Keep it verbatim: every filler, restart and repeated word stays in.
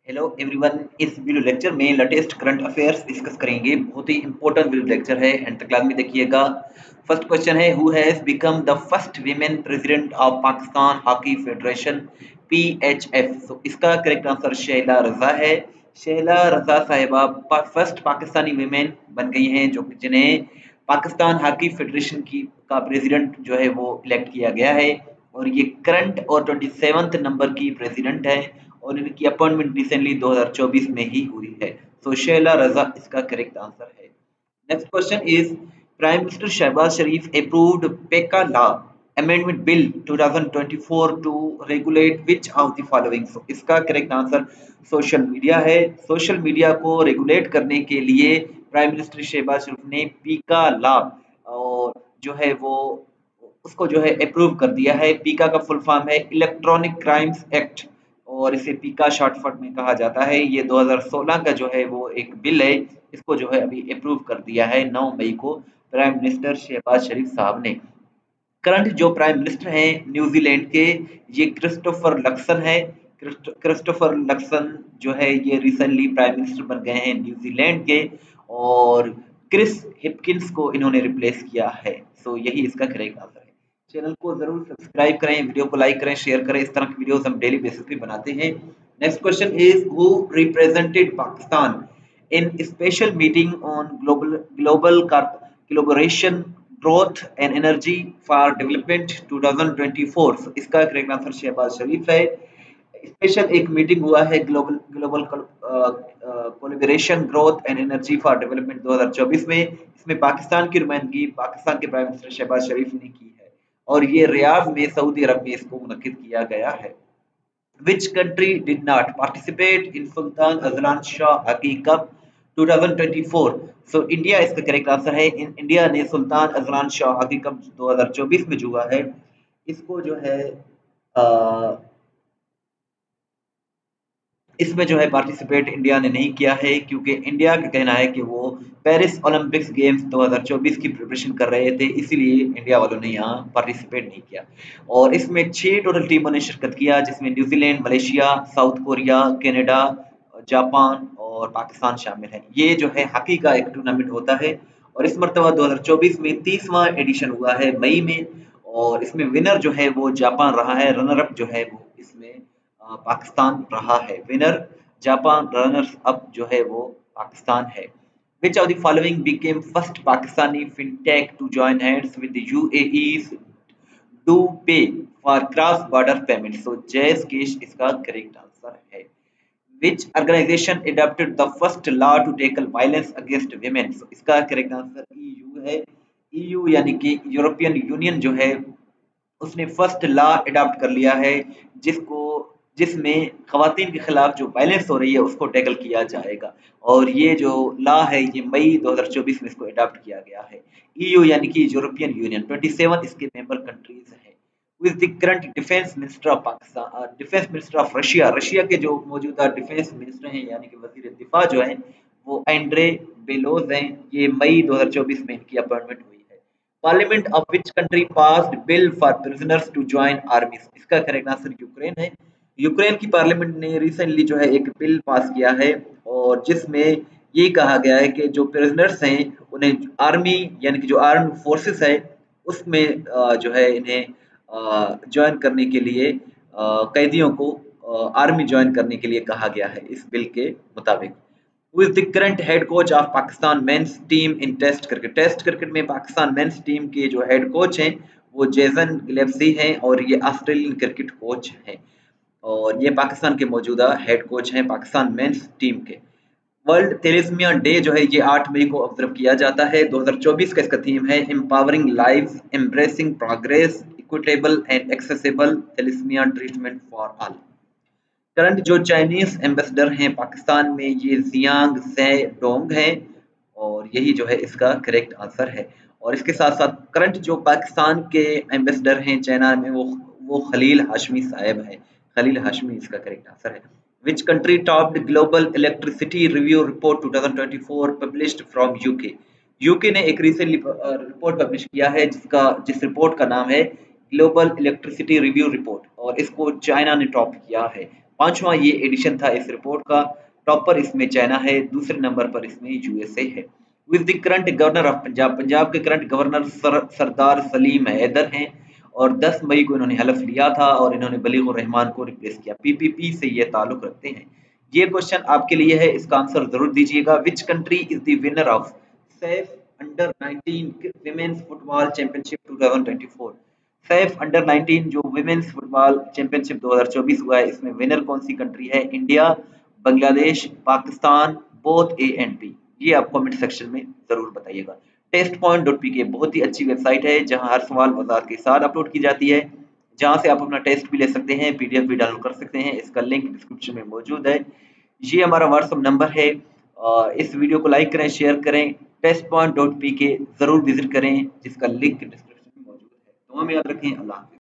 Hello everyone. इस video lecture में latest current affairs discuss करेंगे। बहुत ही इंपॉर्टेंट वीडियो लेक्चर है, एंड तक क्लास में देखिएगा। फर्स्ट क्वेश्चन है, who has become the first women president of Pakistan hockey federation P H F. तो इसका करेक्ट आंसर शैला रजा है। शैला रजा साहिबा पा, फर्स्ट पाकिस्तानी वीमेन बन गई हैं जो जिन्हें पाकिस्तान हॉकी फेडरेशन की का प्रेसिडेंट जो है वो इलेक्ट किया गया है, और ये करंट और ट्वेंटी सेवंथ नंबर की प्रेसिडेंट है, और इनकी अपॉइंटमेंट रिसेंटली दो हज़ार चौबीस में ही हुई है। सो शैला रजा इसका करेक्ट आंसर है। Next question is, prime minister Shehbaz Sharif approved PECA law amendment bill twenty twenty four to regulate which of the following. So इसका करेक्ट आंसर सोशल मीडिया है। सोशल मीडिया को रेगुलेट करने के लिए प्राइम मिनिस्टर शहबाज शरीफ ने पीका law और जो है वो उसको जो है अप्रूव कर दिया है। पीका का फुल फॉर्म है इलेक्ट्रॉनिक क्राइम्स एक्ट, और इसे पीका शॉर्टकट में कहा जाता है। ये दो हज़ार सोलह का जो है वो एक बिल है, इसको जो है अभी अप्रूव कर दिया है नौ मई को प्राइम मिनिस्टर शहबाज शरीफ साहब ने। करंट जो प्राइम मिनिस्टर हैं न्यूजीलैंड के, ये क्रिस्टोफर लक्सन है। क्रिस्टोफर लक्सन जो है ये रिसेंटली प्राइम मिनिस्टर बन गए हैं न्यूजीलैंड के, और क्रिस हिपकिंस को इन्होंने रिप्लेस किया है। सो यही इसका करेक्ट आंसर है। चैनल को जरूर सब्सक्राइब करें, वीडियो को लाइक करें, शेयर करें। इस तरह की वीडियोस हम डेली बेसिस पे बनाते हैं। Next question is, who represented Pakistan in special meeting on global global collaboration growth and energy for development twenty twenty four. so, इसका करेक्ट आंसर शहबाज शरीफ है। स्पेशल एक मीटिंग हुआ है global global collaboration growth and energy for development दो हज़ार चौबीस में। इसमें पाकिस्तान की नुमाइंदगी पाकिस्तान के प्राइम मिनिस्टर शहबाज शरीफ ने की है, और ये रियाद में सऊदी अरब में इसको मुनक्किद किया गया है। Which country did not participate in Sultan Azlan Shah Hockey Cup twenty twenty four? So India इसका करेक्ट आंसर है। इन इंडिया ने Sultan Azlan Shah hockey cup दो हज़ार चौबीस में जुआ है, इसको जो है आ, इसमें जो है पार्टिसिपेट इंडिया ने नहीं किया है, क्योंकि इंडिया का कहना है कि वो पेरिस ओलंपिक्स गेम्स दो हज़ार चौबीस की प्रिपरेशन कर रहे थे, इसीलिए इंडिया वालों ने यहाँ पार्टिसिपेट नहीं किया। और इसमें छह टोटल टीमों ने शिरकत किया, जिसमें New Zealand, Malaysia, South Korea, Canada, Japan और पाकिस्तान शामिल है। ये जो है हॉकी का एक टूर्नामेंट होता है, और इस मरतबा दो हज़ार चौबीस में तीसवां एडिशन हुआ है मई में, और इसमें विनर जो है वो जापान रहा है, रनर अप जो है वो इसमें पाकिस्तान रहा है। विनर जापान, रनर्स अप जो है वो पाकिस्तान है। Which of the following became first Pakistani fintech to join hands with the U A E's DoPay for cross-border payments? So जयस केश इसका करेक्ट आंसर है। Which organization adopted the first law to tackle violence against women? So इसका correct answer E U है। E U यानी कि European union जो है उसने फर्स्ट लॉ अडॉप्ट कर लिया है, जिसको जिसमें खवातीन के खिलाफ जो वायलेंस हो रही है उसको टैकल किया जाएगा, और ये जो लॉ है ये मई दो हज़ार चौबीस में इसको अडॉप्ट किया गया है। ईयू यानी कि यूरोपियन यूनियन सत्ताईस इसके मेंबर कंट्रीज हैं। With the current defence minister of Pakistan, defence minister of Russia, Russia के जो मौजूदा डिफेंस मिनिस्टर हैं यानी कि वजीर दिफा जो हैं वो एंड्रे बेलोज हैं। ये मई दो हज़ार चौबीस में इनकी अपॉइंटमेंट हुई है। Parliament of which country passed bill for prisoners to join army? इसका करेक्ट आंसर यूक्रेन है। यूक्रेन की पार्लियामेंट ने रिसेंटली जो है एक बिल पास किया है, और जिसमें ये कहा गया है कि जो प्रिजनर्स हैं उन्हें आर्मी यानी कि जो आर्म्ड फोर्सेस है उसमें जो है इन्हें ज्वाइन करने के लिए, कैदियों को आर्मी ज्वाइन करने के लिए कहा गया है इस बिल के मुताबिक। Who is the current head coach of Pakistan men's team in test cricket? Test cricket में पाकिस्तान मेंस टीम के जो हेड कोच हैं वो जेसन गिलेप्सी हैं, और ये ऑस्ट्रेलियन क्रिकेट कोच हैं, और ये पाकिस्तान के मौजूदा हेड कोच हैं पाकिस्तान मेंस टीम के। वर्ल्ड थैलेसीमिया डे जो है ये आठ मई को ऑब्जर्व किया जाता है। दो हज़ार चौबीस का इसका थीम है empowering lives, embracing progress, equitable and accessible thalassemia treatment for all. Current जो चाइनीज एम्बेसडर हैं पाकिस्तान में ये जियांग से डोंग हैं, और यही जो है इसका करेक्ट आंसर है। और इसके साथ साथ करंट जो पाकिस्तान के एम्बेसडर हैं चाइना में वो वो खलील हाशमी साहब हैं। खलील हाशमी इसका करेक्ट आंसर है। Which country topped global electricity review report twenty twenty four published from UK? UK ने एक रिसेंटली रिपोर्ट पब्लिश किया है जिसका जिस रिपोर्ट का नाम है ग्लोबल इलेक्ट्रिसिटी रिव्यू रिपोर्ट, और इसको चाइना ने टॉप किया है। पांचवा ये एडिशन था इस रिपोर्ट का। टॉपर इसमें चाइना है, दूसरे नंबर पर इसमें यूएसए है। With the current governor of Punjab, Punjab के current governor sir, Sardar Saleem Haider हैं और दस मई को इन्होंने हलफ लिया था और इन्होंने बलीगुर रहमान को रिप्लेस किया। पीपीपी से ये ताल्लुक रखते हैं। ये क्वेश्चन आपके लिए है, इसका आंसर जरूर दीजिएगा। Which country is the winner of SAFF under nineteen women's football championship two thousand twenty four? SAFF under nineteen जो विमेन्स फुटबॉल चैंपियनशिप दो हज़ार चौबीस हुआ है, इसमें विनर कौन सी कंट्री है? India, Bangladesh, Pakistan, both A and B? ये आप कमेंट सेक्शन में जरूर बताइएगा। टेस्ट पॉइंट डॉट पी के बहुत ही अच्छी वेबसाइट है जहां हर सवाल वजाहत के साथ अपलोड की जाती है, जहां से आप अपना टेस्ट भी ले सकते हैं, पीडीएफ भी डाउनलोड कर सकते हैं। इसका लिंक डिस्क्रिप्शन में मौजूद है। ये हमारा व्हाट्सएप नंबर है। इस वीडियो को लाइक करें, शेयर करें। टेस्ट पॉइंट डॉट पी के जरूर विजिट करें जिसका लिंक डिस्क्रिप्शन में मौजूद है। दुआ में याद रखें। अल्लाह हाफिज़।